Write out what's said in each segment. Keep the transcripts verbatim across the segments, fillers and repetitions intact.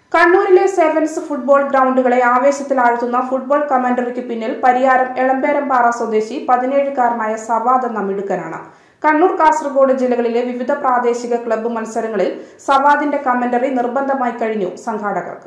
കണ്ണൂരിലെ sevens football ഗ്രൗണ്ടുകളെ ആവേശത്തിലാഴ്ത്തുന്ന ഫുട്ബോൾ കമന്ററിക്ക് പിന്നിൽ പരിയാരം എളമ്പേരംപാറ സ്വദേശി പതിനേഴുകാരനായ സവാദ് എന്ന മിടുക്കനാണ്. കണ്ണൂർ, കാസർഗോഡ് ജില്ലകളിലെ വിവിധ പ്രാദേശിക ക്ലബ്ബ് മത്സരങ്ങളിൽ സവാദിന്റെ കമന്ററി നിർബന്ധമായി കഴിഞ്ഞു സംഘാടകർക്ക്.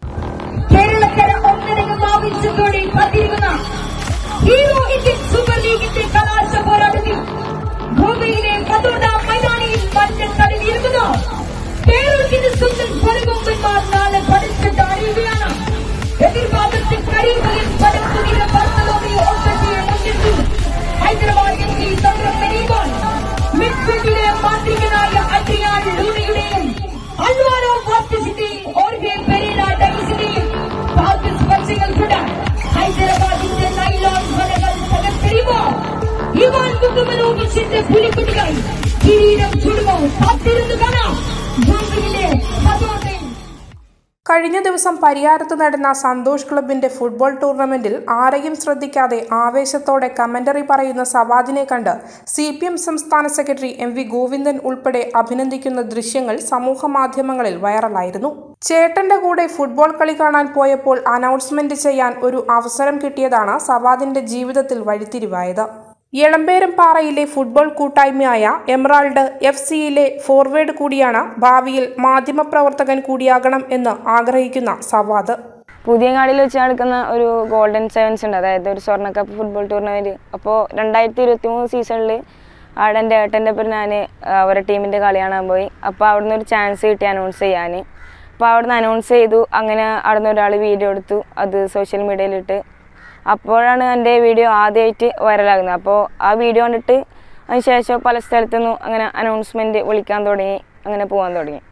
കഴിഞ്ഞ ദിവസം പരിയാരത്ത് നടന്ന സന്തോഷ് ക്ലബിന്റെ ഫുട്ബോൾ ടൂർണമെന്റിൽ ആരെയും ശ്രദ്ധിക്കാതെ ആവേശത്തോടെ കമന്ററി പറയുന്ന സവാദിനെ കണ്ട് സി പി എം സംസ്ഥാന സെക്രട്ടറി എം വി ഗോവിന്ദൻ ഉൾപ്പെടെ അഭിനന്ദിക്കുന്ന ദൃശ്യങ്ങൾ സമൂഹ മാധ്യമങ്ങളിൽ വൈറലായിരുന്നു. ചേട്ടന്റെ കൂടെ ഫുട്ബോൾ കളി കാണാൻ പോയപ്പോൾ അനൗൺസ്മെന്റ് ചെയ്യാൻ ഒരു അവസരം കിട്ടിയതാണ് സവാദിന്റെ ജീവിതത്തിൽ വഴിത്തിരിവായത്. എളമ്പേരംപാറയിലെ ഫുട്ബോൾ കൂട്ടായ്മയായ എമറാൾഡ് എഫ് സിയിലെ ഫോർവേഡ് കൂടിയാണ് ഭാവിയിൽ മാധ്യമപ്രവർത്തകൻ കൂടിയാകണം എന്ന് ആഗ്രഹിക്കുന്ന സവാദ്. പുതിയങ്ങാടിയിൽ വെച്ച് നടക്കുന്ന ഒരു ഗോൾഡൻ സെവൻസ് ഉണ്ട്, അതായത് ഒരു സ്വർണ്ണ കപ്പ് ഫുട്ബോൾ ടൂർണമെൻറ്റ്. അപ്പോൾ രണ്ടായിരത്തി ഇരുപത്തി മൂന്ന് സീസണിൽ അവിടെ എൻ്റെ ഏട്ടൻ്റെ പേര് ഞാൻ അവരുടെ ടീമിൻ്റെ കളി കാണാൻ പോയി. അപ്പോൾ അവിടുന്ന് ഒരു ചാൻസ് കിട്ടി അനൗൺസ് ചെയ്യാൻ. അപ്പോൾ അവിടുന്ന് അനൗൺസ് ചെയ്തു. അങ്ങനെ അവിടുന്ന് ഒരാൾ വീഡിയോ എടുത്തു, അത് സോഷ്യൽ മീഡിയയിലിട്ട്. അപ്പോഴാണ് എൻ്റെ വീഡിയോ ആദ്യമായിട്ട് വൈറലാകുന്നത്. അപ്പോൾ ആ വീഡിയോ കണ്ടിട്ട് അതിന് ശേഷം പല സ്ഥലത്തുനിന്നും അങ്ങനെ അനൗൺസ്മെൻറ്റ് വിളിക്കാൻ തുടങ്ങി, അങ്ങനെ പോകാൻ തുടങ്ങി.